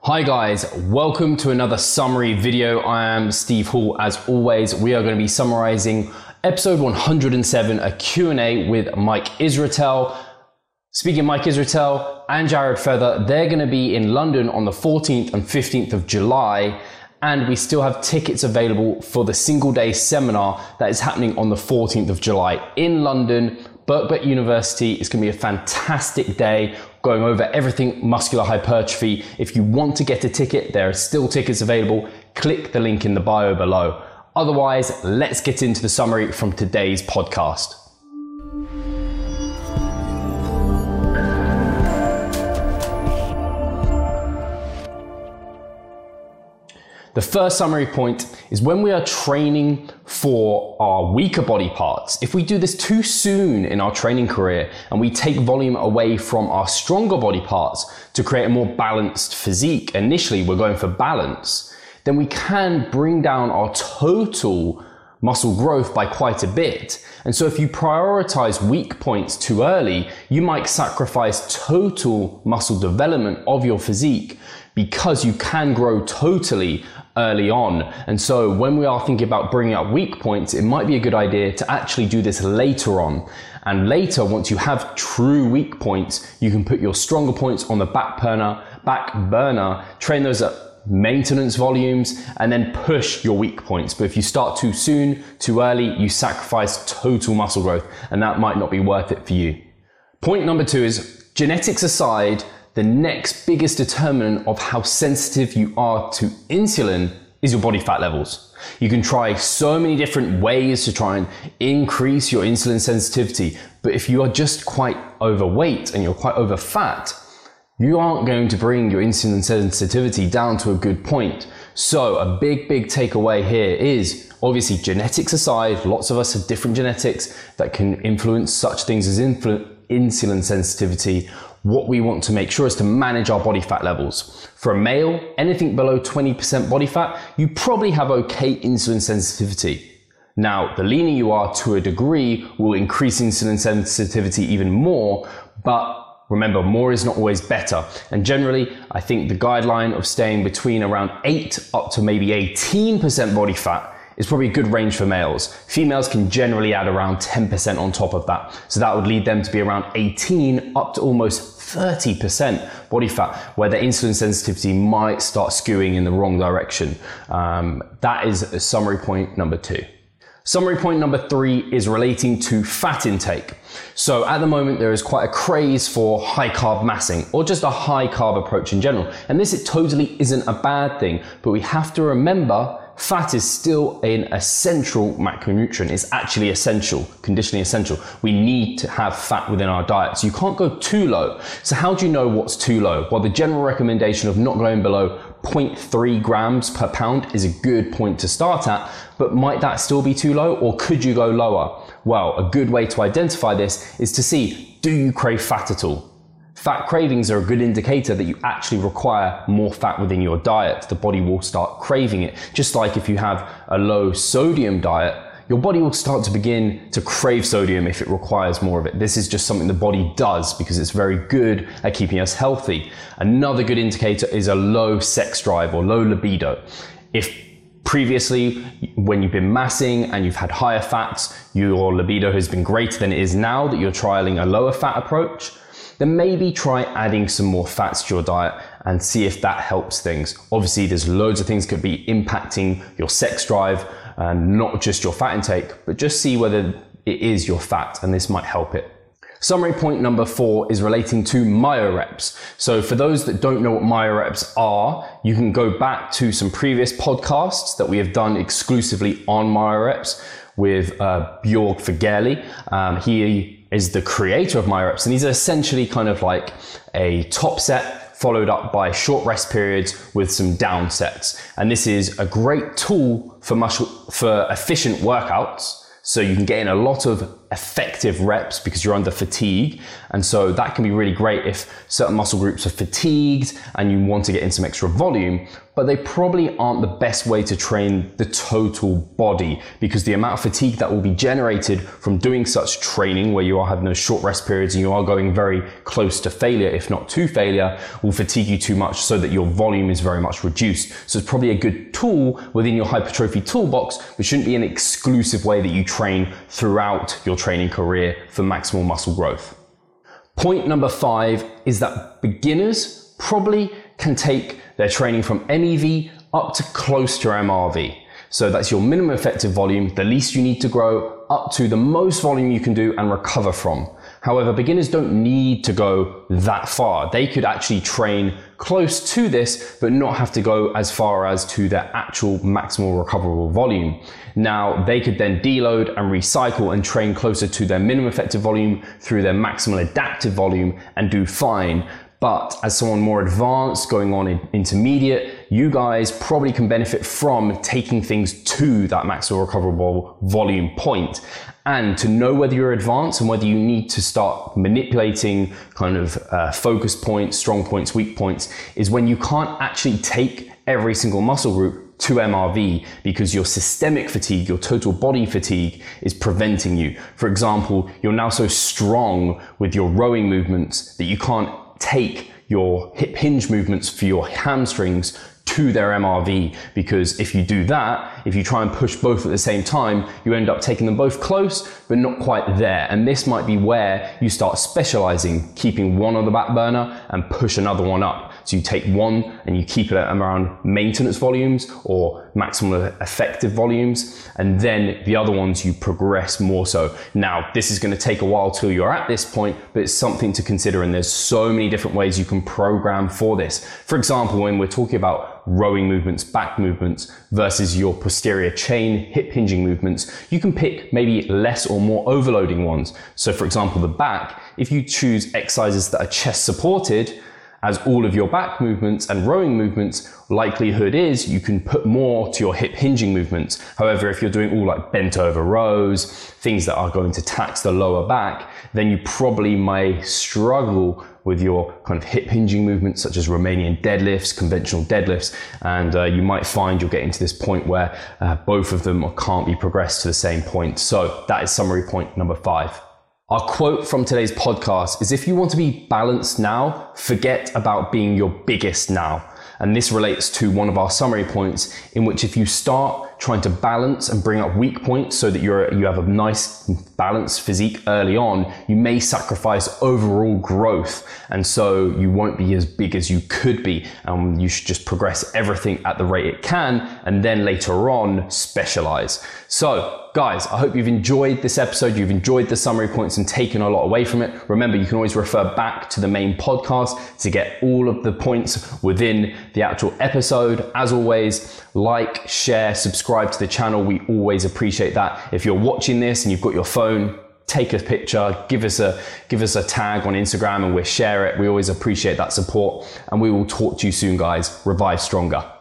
Hi guys, welcome to another summary video. I am Steve Hall. As always, we are going to be summarizing episode 107, a Q&A with Mike Israetel. Speaking of Mike Israetel and Jared Feather, they're going to be in London on the 14th and 15th of July. And we still have tickets available for the single day seminar that is happening on the 14th of July in London, Birkbeck University. It's going to be a fantastic day going over everything muscular hypertrophy. If you want to get a ticket, there are still tickets available. Click the link in the bio below. Otherwise, let's get into the summary from today's podcast. The first summary point is when we are training for our weaker body parts. If we do this too soon in our training career and we take volume away from our stronger body parts to create a more balanced physique, initially we're going for balance, then we can bring down our total muscle growth by quite a bit. And so if you prioritize weak points too early, you might sacrifice total muscle development of your physique because you can grow totally early on. And so when we are thinking about bringing up weak points, it might be a good idea to actually do this later on. And later, once you have true weak points, you can put your stronger points on the back burner, train those at maintenance volumes, and then push your weak points. But if you start too soon, too early, you sacrifice total muscle growth, and that might not be worth it for you. Point number 2 is, genetics aside, the next biggest determinant of how sensitive you are to insulin is your body fat levels. You can try so many different ways to try and increase your insulin sensitivity, but if you are just quite overweight and you're quite over fat, you aren't going to bring your insulin sensitivity down to a good point. So a big takeaway here is, obviously genetics aside, lots of us have different genetics that can influence such things as insulin sensitivity. What we want to make sure is to manage our body fat levels. For a male, anything below 20% body fat, you probably have okay insulin sensitivity. Now, the leaner you are to a degree will increase insulin sensitivity even more, but remember, more is not always better. And generally, I think the guideline of staying between around 8 up to maybe 18% body fat is probably a good range for males. Females can generally add around 10% on top of that. So that would lead them to be around 18 up to almost 30% body fat, where the insulin sensitivity might start skewing in the wrong direction. That is a summary point number 2. Summary point number 3 is relating to fat intake. So at the moment, there is quite a craze for high carb massing, or just a high carb approach in general. And this, it totally isn't a bad thing, but we have to remember fat is still an essential macronutrient. It's actually essential, conditionally essential. We need to have fat within our diet. So you can't go too low. So how do you know what's too low? Well, the general recommendation of not going below 0.3 grams per pound is a good point to start at, but might that still be too low, or could you go lower? Well, a good way to identify this is to see, do you crave fat at all? Fat cravings are a good indicator that you actually require more fat within your diet. The body will start craving it. Just like if you have a low sodium diet, your body will start to begin to crave sodium if it requires more of it. This is just something the body does because it's very good at keeping us healthy. Another good indicator is a low sex drive or low libido. If previously, when you've been massing and you've had higher fats, your libido has been greater than it is now that you're trialing a lower fat approach, then maybe try adding some more fats to your diet and see if that helps things. Obviously, there's loads of things that could be impacting your sex drive and not just your fat intake, but just see whether it is your fat, and this might help it. Summary point number 4 is relating to Myo-Reps. So for those that don't know what Myo-Reps are, you can go back to some previous podcasts that we have done exclusively on Myo-Reps with Bjorg Fagerli. He is the creator of Myo-Reps, and these are essentially kind of like a top set followed up by short rest periods with some down sets. And this is a great tool for efficient workouts. So you can get in a lot of effective reps because you're under fatigue. And so that can be really great if certain muscle groups are fatigued and you want to get in some extra volume, but they probably aren't the best way to train the total body, because the amount of fatigue that will be generated from doing such training, where you are having those short rest periods and you are going very close to failure, if not to failure, will fatigue you too much so that your volume is very much reduced. So it's probably a good tool within your hypertrophy toolbox, but shouldn't be an exclusive way that you train throughout your training career for maximal muscle growth. Point number 5 is that beginners probably can take their training from MEV up to close to MRV. So that's your minimum effective volume, the least you need to grow, up to the most volume you can do and recover from. However, beginners don't need to go that far. They could actually train close to this, but not have to go as far as to their actual maximal recoverable volume. Now, they could then deload and recycle and train closer to their minimum effective volume through their maximal adaptive volume and do fine. But as someone more advanced going on in intermediate, you guys probably can benefit from taking things to that maximal recoverable volume point. And to know whether you're advanced and whether you need to start manipulating kind of focus points, strong points, weak points, is when you can't actually take every single muscle group to MRV because your systemic fatigue, your total body fatigue, is preventing you. For example, you're now so strong with your rowing movements that you can't take your hip hinge movements for your hamstrings to their MRV, because if you do that, if you try and push both at the same time, you end up taking them both close but not quite there. And this might be where you start specializing, keeping one on the back burner and push another one up. So you take one and you keep it at around maintenance volumes or maximal effective volumes, and then the other ones you progress more so. Now, this is going to take a while till you're at this point, but it's something to consider, and there's so many different ways you can program for this. For example, when we're talking about rowing movements, back movements versus your posterior chain hip hinging movements, you can pick maybe less or more overloading ones. So for example, the back, if you choose exercises that are chest supported as all of your back movements and rowing movements, likelihood is you can put more to your hip hinging movements. However, if you're doing all like bent over rows, things that are going to tax the lower back, then you probably may struggle with your kind of hip hinging movements, such as Romanian deadlifts, conventional deadlifts, and you might find you're getting to this point where both of them can't be progressed to the same point. So that is summary point number 5. Our quote from today's podcast is, if you want to be balanced now, forget about being your biggest now. And this relates to one of our summary points, in which if you start trying to balance and bring up weak points so that you have a nice balanced physique early on, you may sacrifice overall growth. And so you won't be as big as you could be. You should just progress everything at the rate it can, and then later on specialize. So guys, I hope you've enjoyed this episode. You've enjoyed the summary points and taken a lot away from it. Remember, you can always refer back to the main podcast to get all of the points within the actual episode. As always, like, share, subscribe to the channel. We always appreciate that. If you're watching this and you've got your phone, take a picture, give us a tag on Instagram and we'll share it. We always appreciate that support, and we will talk to you soon, guys. Revive stronger.